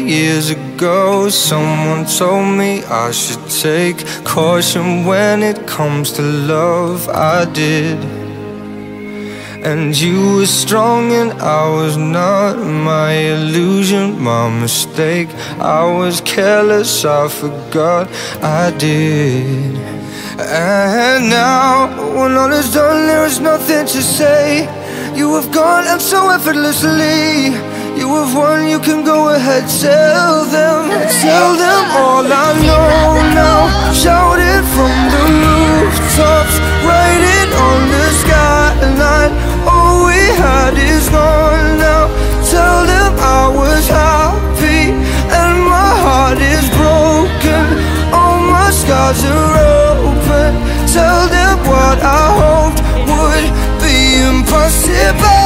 years ago, someone told me I should take caution when it comes to love. I did. And you were strong and I was not. My illusion, my mistake. I was careless, I forgot I did. And now, when all is done, there is nothing to say. You have gone and so effortlessly. You have won, you can go ahead, tell them all I know now. Shout it from the rooftops, write it on the skyline. All we had is gone now. Tell them I was happy and my heart is broken. All my scars are open. Tell them what I hoped would be impossible.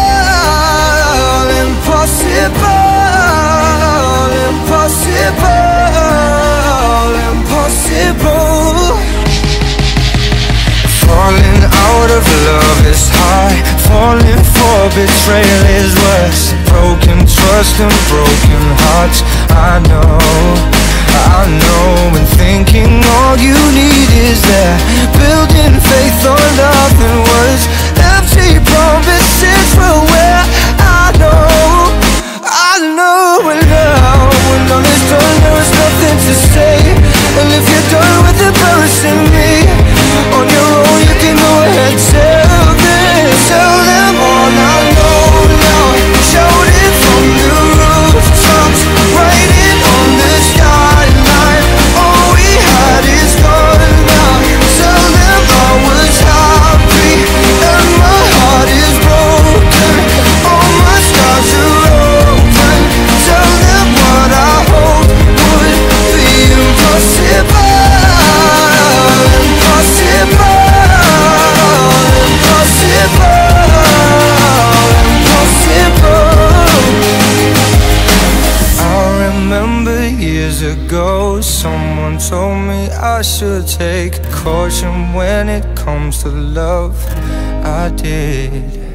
Impossible. Falling out of love is high. Falling for betrayal is worse. Broken trust and broken hearts. I know, and thinking all you need is that. Building faith on nothing was empty promises were where I know. And now, when all is done, there is nothing to say. And if you're done with embarrassing me on your own, you can go ahead, tell them all I know now. Shout it from the rooftops, write it on the skyline. All we had is gone now. Tell them I was happy and my heart is broken. All my scars are open. Tell them what I hoped would be impossible. Years ago, someone told me I should take caution when it comes to love. I did.